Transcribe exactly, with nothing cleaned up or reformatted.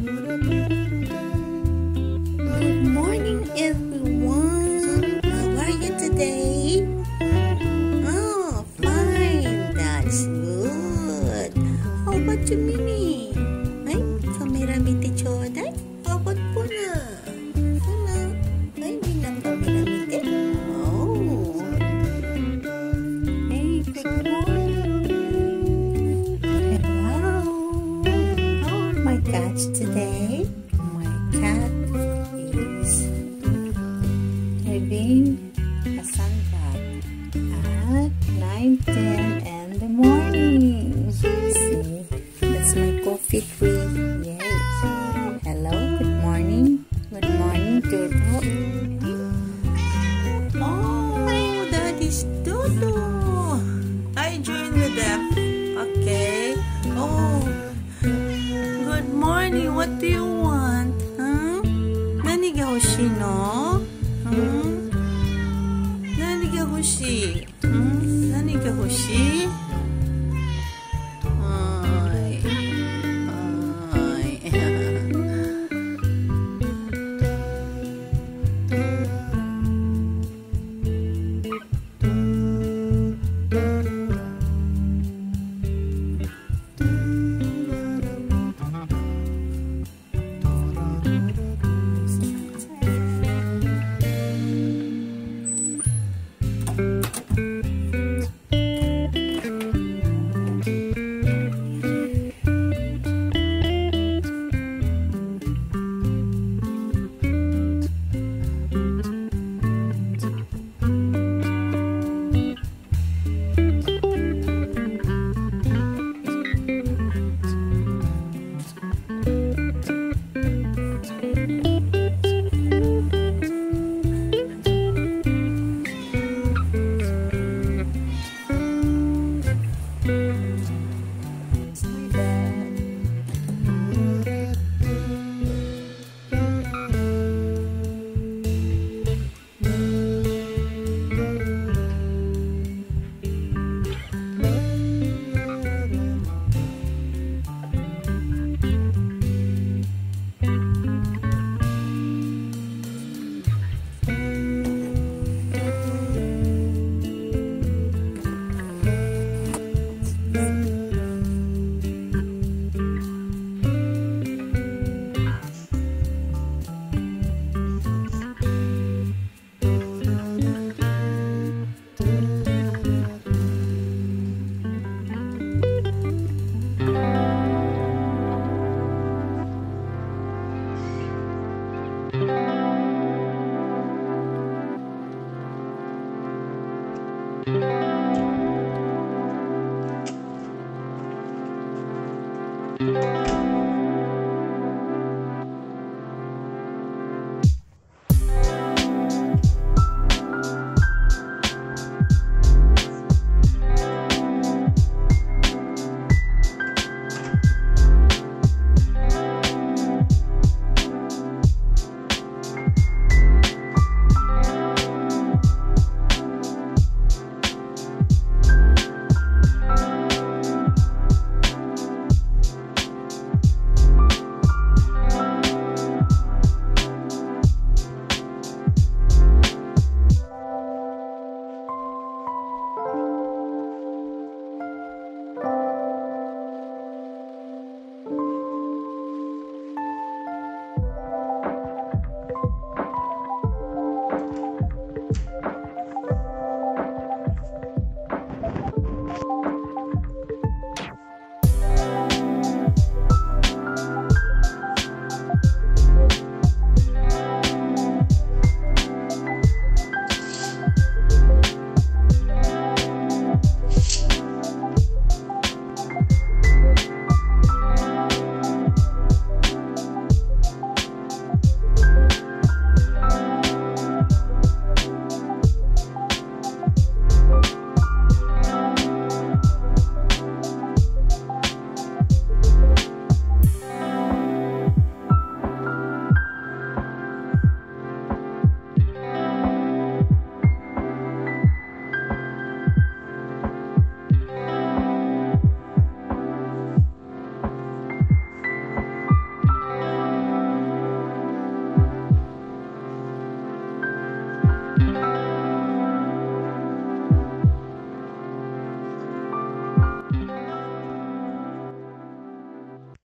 Good morning, everyone. How are you today? Oh, fine. That's good. How about you, Mimi? Ay, kamera mite choday? Abot po na. Ano? Ay, bilang kamera mite. Oh. Hey, good morning. Hello. Oh, my catch today. My cat is having a sunbath at nine ten in the morning. See, that's my coffee tree. Yes. Hello, good morning. Good morning, Dodo. Oh, that is Dodo. I join with them. Okay. Oh, good morning. What do you want? Huh? 何が欲しいの？うん？何が欲しい？うん？何が欲しい？はーい。はーい。Thank you.